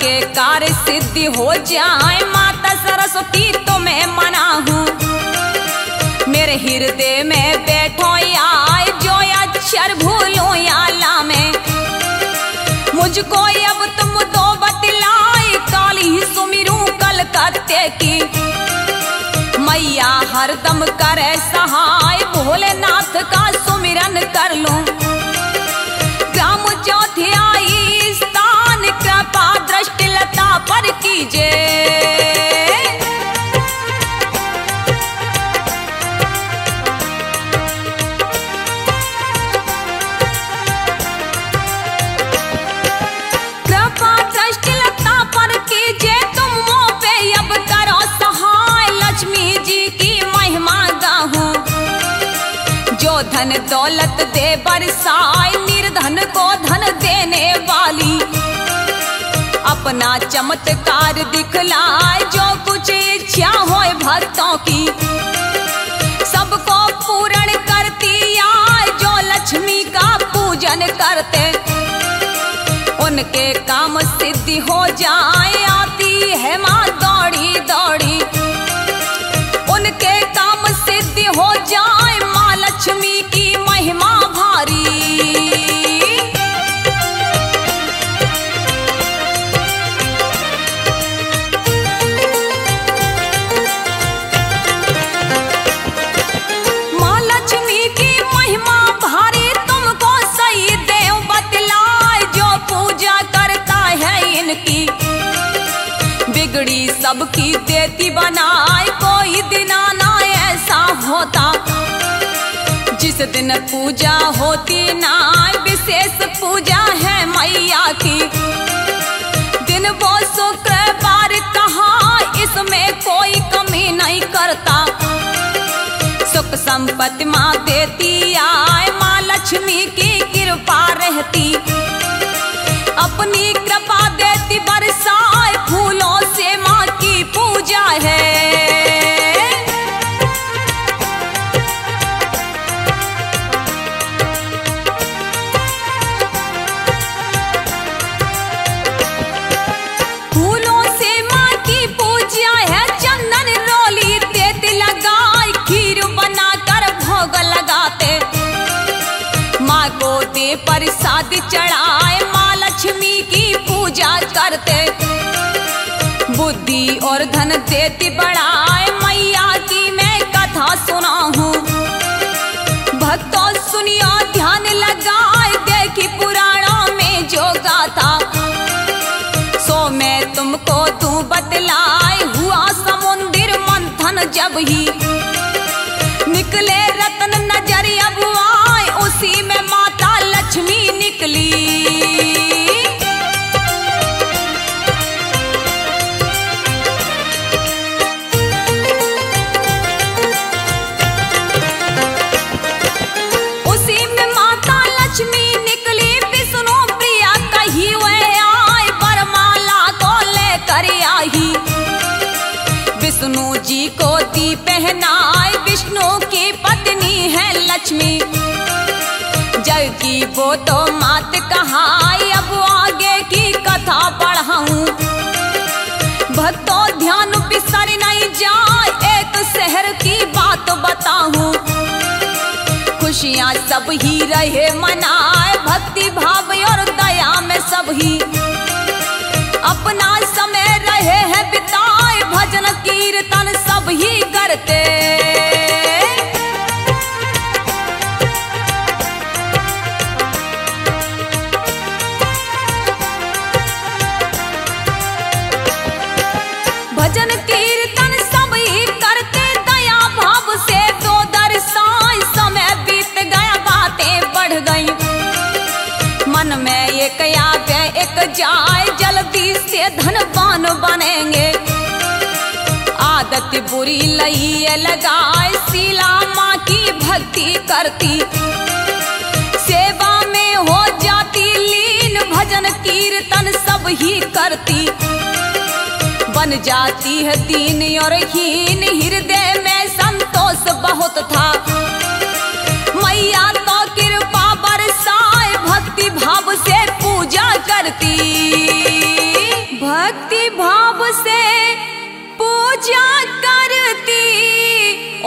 सबके कार्य सिद्धि हो जाए माता सरस्वती तो मैं मना हूँ। मेरे हृदय में बैठो आए जो अक्षर भूलो या लामे, मुझको अब तुम दो बतलाए काली ही सुमिरू कलकत्ते की। मैया हरदम करे सहाय भोलेनाथ का सुमिरन कर लूं। ग्राम चौथियाई स्थान कृपा दृष्टि लता पर कीजिए। धन दौलत दे बरसाए निर्धन को धन देने वाली, अपना चमत्कार दिखलाए जो कुछ इच्छा होए भक्तों की। सबको पूर्ण करती आए जो लक्ष्मी का पूजन करते, उनके काम सिद्धि हो जाए आती है माँ दौड़ी दौड़ी। उनके काम सिद्धि हो जाए माँ लक्ष्मी की महिमा भारी। माँ लक्ष्मी की महिमा भारी तुमको सही देव बतलाए जो पूजा करता है इनकी। बिगड़ी सबकी देती बनाए कोई दिना ना ऐसा होता, जिस दिन पूजा होती ना विशेष पूजा है मैया की। दिन वो शुक्रवार कहा इसमें कोई कमी नहीं करता, सुख संपत्ति माँ देती आए माँ लक्ष्मी की कृपा रहती। अपनी कृपा देती बरसाए फूलों से माँ की पूजा है। प्रसाद चढ़ाए माँ लक्ष्मी की पूजा करते, बुद्धि और धन देती बढ़ाए मैया की मैं कथा सुना हूँ। भक्तों सुनियो ध्यान लगाए देखी पुराणों में जो गाथा, सो मैं तुमको तू बतलाए। हुआ समुद्र मंथन जब ही निकले रत्न नजर अब आए, उसी में माता लक्ष्मी निकली। उसी में माता लक्ष्मी निकली विष्णु प्रिया कही हुए आए, वरमाला को लेकर आई। विष्णु जी को दी पहनाए विष्णु की पत्नी है लक्ष्मी। जग की वो तो मात कहाई अब आगे की कथा बढ़ाऊं। भक्तों ध्यान बिसर नहीं जाए एक शहर की बात बताऊं। खुशियाँ सब ही रहे मनाए भक्ति भाव और दया में सब ही अपना समय रहे है बिताए, भजन कीर्तन सब ही करते। भजन कीर्तन सब ही करते दया भाव से दो दर्शाए, समय बीत गया बातें बढ़ गई मन में एक आगे एक जाए, जल्दी से धनवान बनेंगे। आदत बुरी लई लगाए शीला माँ की भक्ति करती, सेवा में हो जाती लीन भजन कीर्तन सब ही करती। बन जाती है दीन और हीन हृदय में संतोष बहुत था, मैया तो कृपा बरसाए भक्ति भाव से पूजा करती।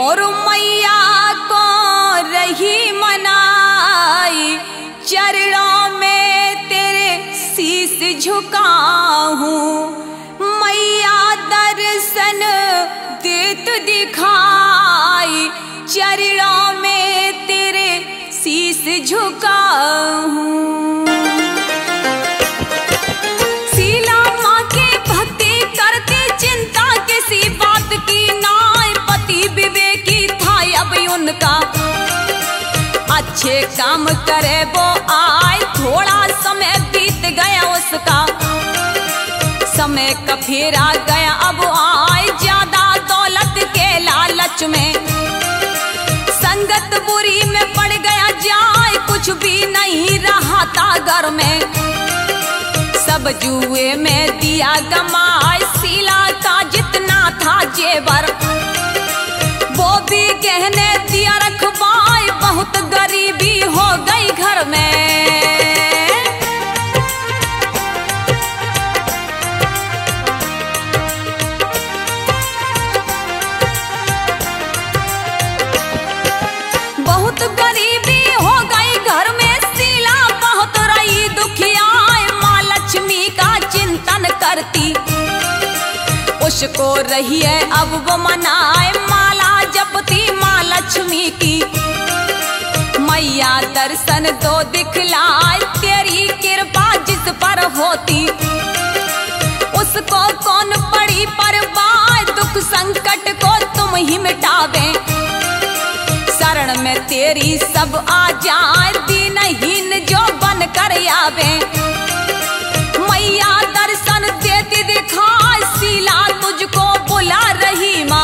और मैया को रही मनाई, चरणों में तेरे शीस झुकाऊं। मैया दर्शन देत दिखाई, चरणों में तेरे शीस झुकाऊं। शीला माँ की भक्ति करती, चिंता किसी बात की नाय, पति विवेकी था अब उनका, अच्छे काम करे वो आए। थोड़ा समय बीत गया उसका, समय का फेरा गया अब आए। ज्यादा दौलत के लालच में संगत बुरी में पड़ गया जाए, कुछ भी नहीं रहा था घर में, सब जुए में दिया गमाए। शीला का जितना था जेवर वो भी गहने दिया रखवाए, बहुत गरीबी हो गई घर में। बहुत गरीबी हो गई घर में, शीला बहुत रही दुखिया। माँ लक्ष्मी का चिंतन करती, उसको रही है अब वो मनाए। माला जपती माँ लक्ष्मी की, मैया दर्शन दो दिखलाए। तेरी कृपा जिस पर होती, उसको कौन पड़ी परवाह। दुख संकट को तुम ही मिटावे, शरण में तेरी सब आ जाए। दीनहीन जो बन कर आवे, मैया दर्शन देती दिखाए। शीला तुझको बुला रही माँ,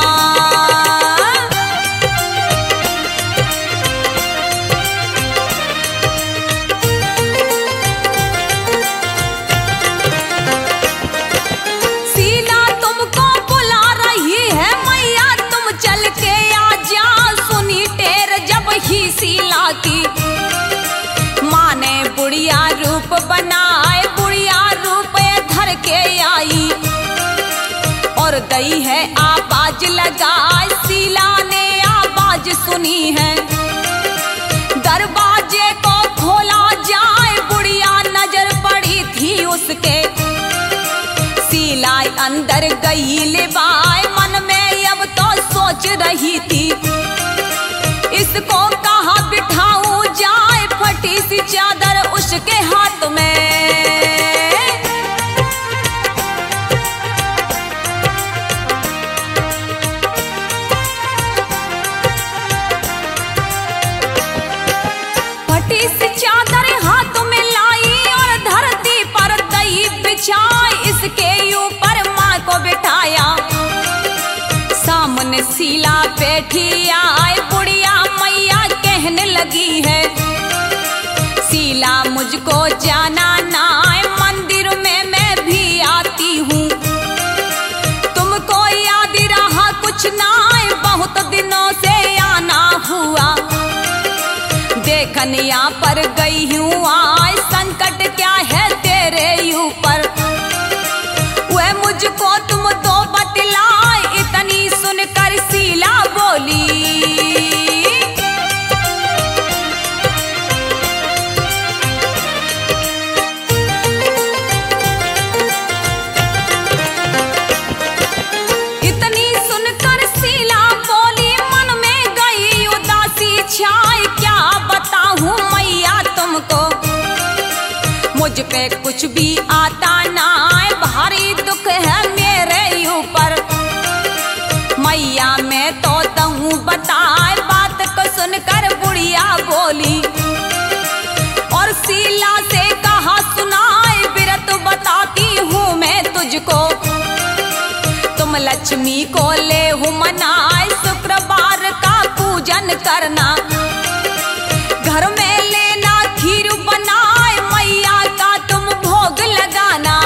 शीला तुमको बुला रही है। मैया तुम चल के आ जा, सुनी टेर जब ही शीला की। माँ ने बुढ़िया रूप बनाए, बुढ़िया रूप धर के आई और गई है आवाज लगाए। शीला ने आवाज सुनी है, दरवाजे को खोला जाए। बुढ़िया नजर पड़ी थी उसके, शीला अंदर गई लिवाए। मन में अब तो सोच रही थी, इसको कहाँ बिठाऊं जाए। फटी सी चादर उसके हाथ में, फटी सी चादर हाथ में लाई और धरती पर दई बिछाई। इसके ऊपर माँ को बिठाया, सामने शीला बैठी आए। बुढ़िया मैया कहने लगी है, शीला मुझको जाना ना, मंदिर में मैं भी आती हूँ। तुमको याद रहा कुछ ना, बहुत दिनों से आना हुआ। देखन यहाँ पर गई हूँ आए, संकट क्या है तेरे ऊपर। वह मुझको तुम तो बतलाए, इतनी सुनकर शीला बोली। इतनी सुनकर शीला बोली, मन में गई उदासी छाई। क्या बताऊं मैया तुमको, मुझ पे कुछ भी आता ना, भारी दुख है मेरे ऊपर। मैया मैं तो दूं बताए, बात को सुनकर बुढ़िया बोली और शीला से कहा सुनाए। व्रत बताती हूँ मैं तुझको, तुम लक्ष्मी को ले हूँ मनाए। शुक्रवार का पूजन करना, घर में लेना खीर बनाए। मैया का तुम भोग लगाना,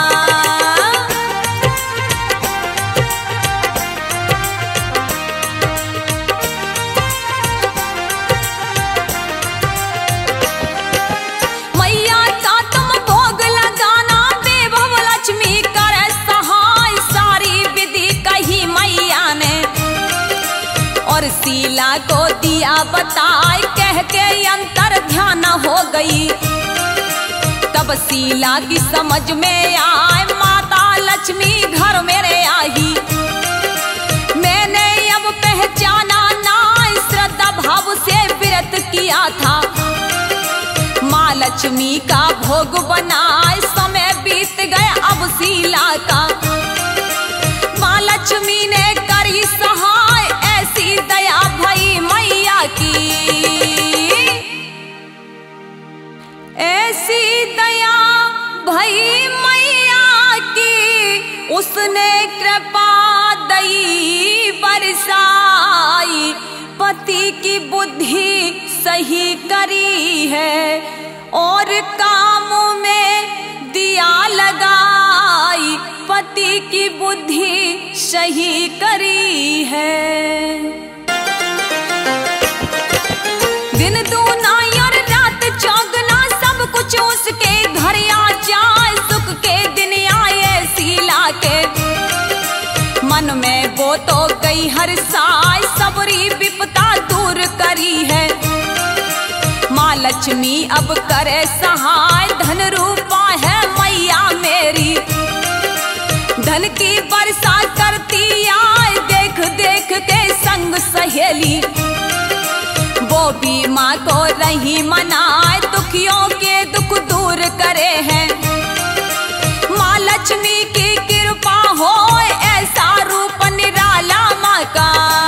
मैया का तुम भोग लगाना। बेबो लक्ष्मी करे सहाय, सारी विधि कही मैया ने और और शीला को दिया बताए कह के अंतर ध्यान हो गई। तब शीला की समझ में आए माता लक्ष्मी घर मेरे आई। मैंने अब पहचाना ना श्रद्धा भाव से व्रत किया था। माँ लक्ष्मी का भोग बनाए समय बीत गया अब शीला का। माँ लक्ष्मी ने करी सहाय ऐसी दया भई मैया की। ऐसी दया भई मैया की उसने कृपा दई बरसाई। पति की बुद्धि सही करी है और काम में दिया लगाई। पति की बुद्धि सही करी है। दिन दूना और रात चौगुना सब कुछ उसके घर आ जाए। सुख के दिन आए शीला के मन में वो तो गई हर साय। सबरी विपदा दूर करी है माँ लक्ष्मी अब करे सहाय। धन रूपा है मैया मेरी धन की वर्षा करती आए। देख देख के संग सहेली वो भी माँ को रही मनाए। दुखियों के दुख दूर करे हैं माँ लक्ष्मी की कृपा हो। ऐसा रूप निराला माँ का।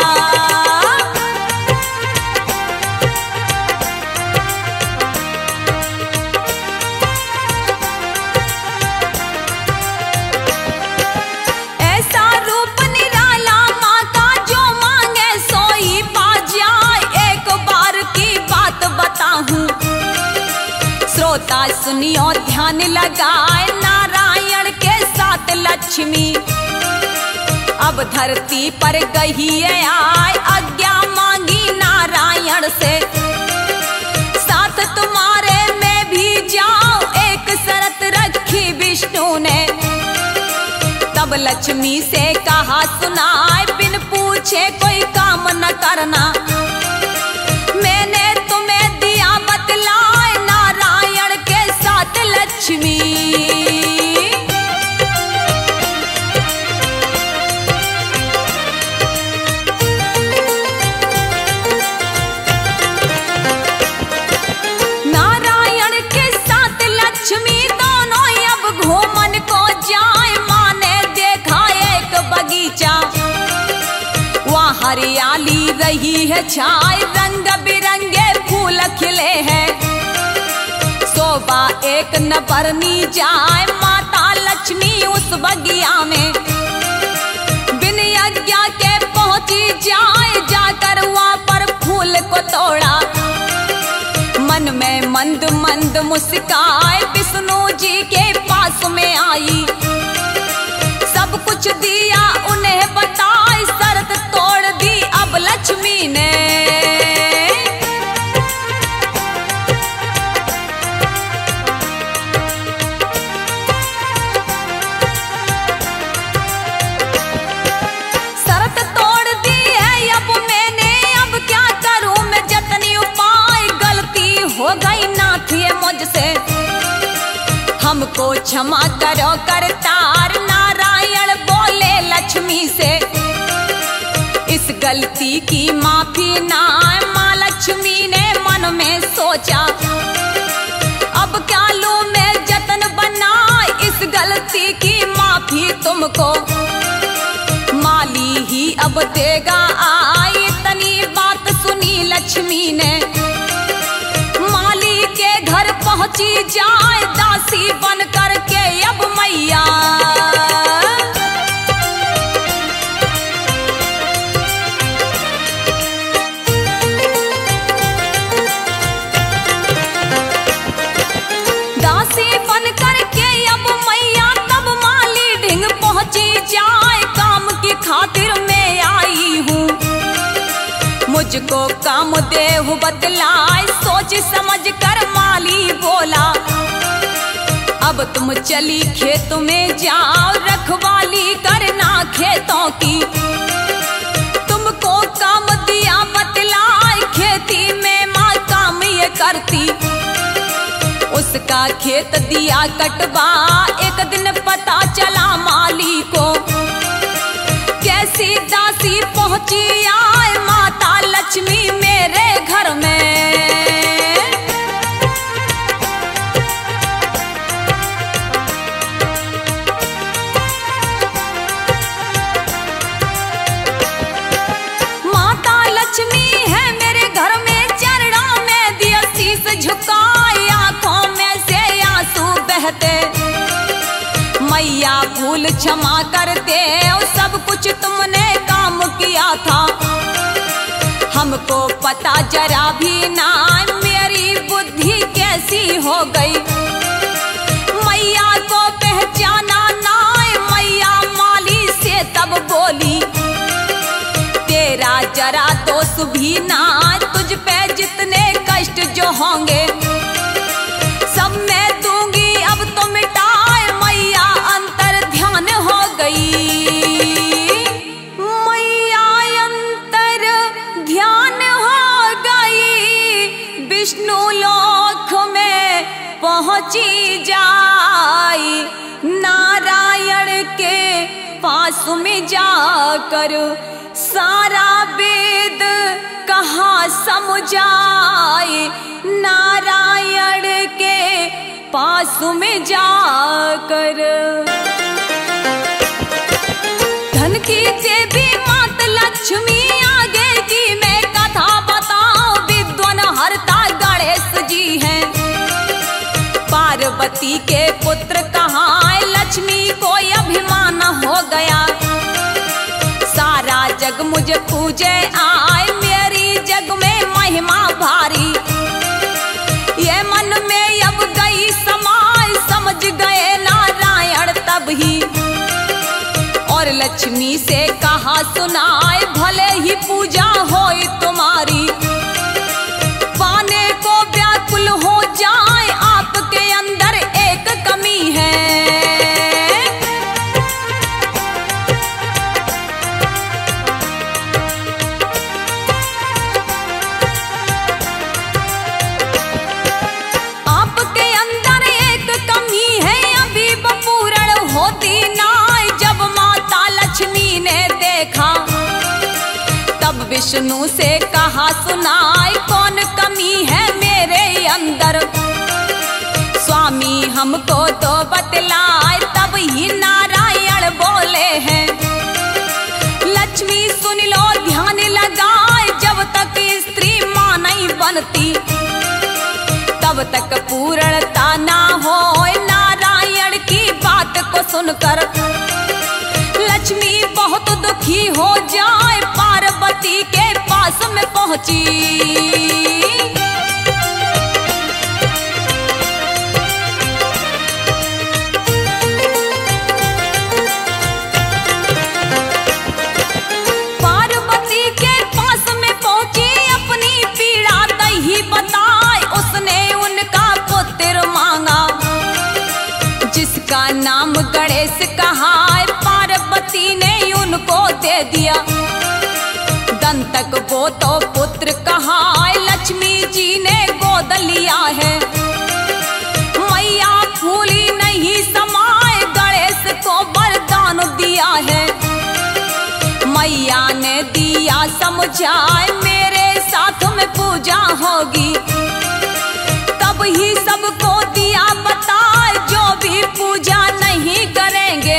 श्रोता सुनियो ध्यान लगाए नारायण के साथ लक्ष्मी अब धरती पर गई आए। आज्ञा मांगी नारायण से साथ तुम्हारे मैं भी जाऊं। एक शर्त रखी विष्णु ने तब लक्ष्मी से कहा सुनाए। बिन पूछे कोई काम न करना मैंने तुम्हें दिया बतलाए। नारायण के साथ लक्ष्मी नारायण के साथ लक्ष्मी दोनों अब घूमन को जाए। माँ ने देखा एक बगीचा वहाँ हरियाली रही है छाए। रंग बिरंगे फूल खिले हैं शोभा एक न बरनी जाए। माता लक्ष्मी उस बगिया में बिन आज्ञा के पहुंची जाए। जाकर वहाँ पर फूल को तोड़ा मन में मंद मंद मुस्काए। विष्णु जी के पास में आई सब कुछ दिया उन्हें बताए। शर्त तोड़ दी अब लक्ष्मी ने शर्त तोड़ दी है अब मैंने। अब क्या करूं मैं जतनी उपाय। गलती हो गई ना थी मुझसे हमको क्षमा करो करतार। नारायण बोले लक्ष्मी से इस गलती की माफी ना। माँ लक्ष्मी ने मन में सोचा अब क्या लूं मैं जतन बना। इस गलती की माफी तुमको माली ही अब देगा आई। इतनी बात सुनी लक्ष्मी ने माली के घर पहुंची जाए। दासी बन करके अब मैया दासी बन करके अब मैया तब माली ढिंग पहुंची जाए। काम की खातिर मैं आई हूँ मुझको काम देव बतलाए। सोच समझ कर माली बोला अब तुम चली खेत में जाओ। रखवाली करना खेतों की तुमको काम दिया पूरा खेत दिया कटवा, एक दिन पता चला माली को, कैसी दासी पहुंची आए माता लक्ष्मी मेरे घर में। माता लक्ष्मी है मेरे घर में, चरणों में दिया शीस झुकाए, आंखों में से आंसू बहते, मैया भूल क्षमा कर दे, सब कुछ तुमने काम किया था, हमको पता जरा भी ना, मेरी बुद्धि कैसी हो गई, मैया को पहचाना ना, मैया माली से तब बोली, तेरा जरा दोष भी ना, तुझ पे जितने कष्ट जो होंगे सब मैं दूंगी, अब तो मिटाए, मैया अंतर ध्यान हो गई, मैया अंतर ध्यान हो गई, विष्णु लोक में पहुंची जाई, नारायण के पास में जाकर सारा वेद कहाँ समझाए, नारायण के पास में जाकर। धन की देवी मात लक्ष्मी आगे की मैं कथा बताऊं, विद्वान हरता गणेश जी हैं, पार्वती के पुत्र कहाँ, लक्ष्मी को अभिमान हो गया, सारा जग मुझे पूजे आए, मेरी जग में महिमा भारी, ये मन में अब गई समाय, समझ गए नारायण तब ही, और लक्ष्मी से कहा सुनाए, भले ही पूजा होई तुम्हारी, पाने को व्याकुल हो जाए, आपके अंदर एक कमी है, विष्णु से कहा सुनाए, कौन कमी है मेरे अंदर, स्वामी हमको तो बतलाए, तब ही नारायण बोले हैं, लक्ष्मी सुन लो ध्यान लगाए, जब तक स्त्री मां नहीं बनती, तब तक पूर्णता ना हो, नारायण की बात को सुनकर लक्ष्मी बहुत दुखी हो जाए, पार्वती के पास में पहुंची, पार्वती के पास में पहुंची, अपनी पीड़ा दही बताए, उसने उनका पुत्र मांगा, जिसका नाम गणेश कहा, पार्वती ने उनको दे दिया, दंतक वो तो पुत्र कहा, लक्ष्मी जी ने गोद लिया है, मैया फूली नहीं समाए, गणेश को वरदान दिया है, मैया ने दिया समझाए, मेरे साथ में पूजा होगी, तब ही सबको दिया बताए, जो भी पूजा नहीं करेंगे,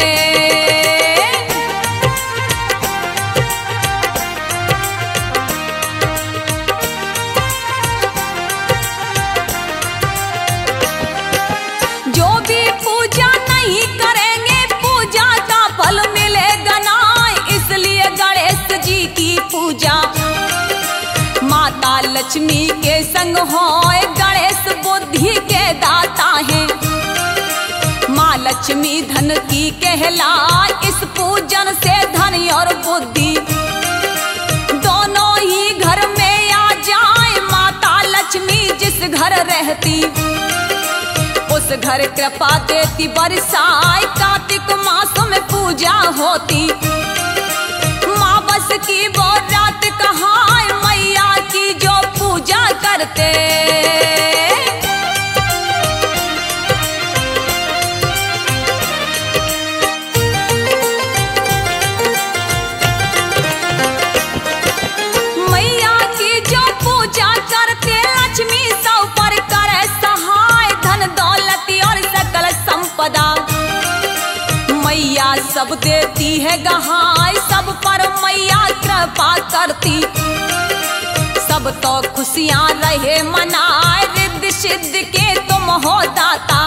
जो भी पूजा नहीं करेंगे, पूजा का फल मिलेगा ना, इसलिए गणेश जी की पूजा माता लक्ष्मी के संग होए, गणेश बुद्धि के दाता हैं, माँ लक्ष्मी धन की कहलाए, इस पूजन से धन और बुद्धि दोनों ही घर में आ जाए, माता लक्ष्मी जिस घर रहती, उस घर कृपा देती बरसाए, कार्तिक मास में पूजा होती, माँ बस की वो रात कहाँ, मैया की जो पूजा करते, सब देती है गहाय, सब पर मैया कृपा करती, सब तो खुशियां रहे मनाए, रिद्धि सिद्धि के तुम हो दाता।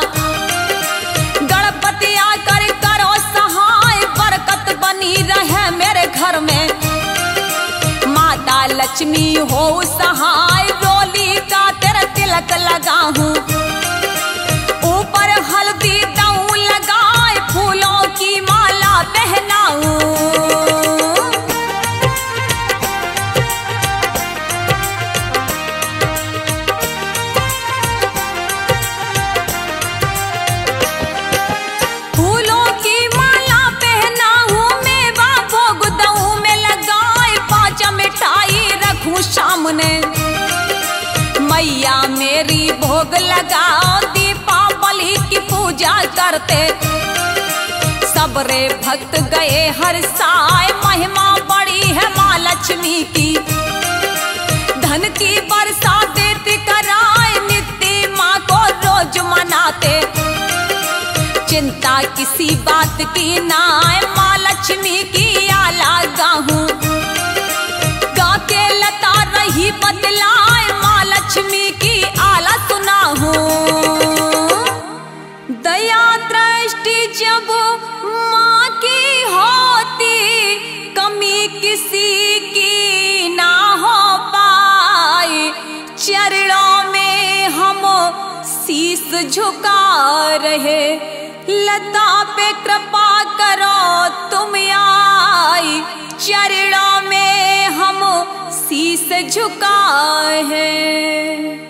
गणपति आकर करो सहाय, बरकत बनी रहे मेरे घर में, माता लक्ष्मी हो सहाय, डोली का तेरा तिलक लगा हूँ, ऊपर हल्दी दऊ लगाए, फूलों की माला पहनाऊं। फूलों की माला पहनाऊं, मेवा भोग दऊ में लगाए, 5 मिठाई रखूं सामने, मैया मेरी भोग लगाओ, दीपावली की पूजा करते, सबरे भक्त गए हर साय, महिमा बड़ी है माँ लक्ष्मी की, धन की वर्षा देती कराए, नित्य माँ को रोज मनाते, चिंता किसी बात की नाय, माँ लक्ष्मी की आला गाहूं, गा के लता रही बतलाए, माँ लक्ष्मी की आला सुनाहूं। दया दृष्टि जब माँ की होती, कमी किसी की ना हो पाए, चरणों में हम शीस झुका रहे, लता पे कृपा करो तुम आई, चरणों में हम शीस झुकाए हैं।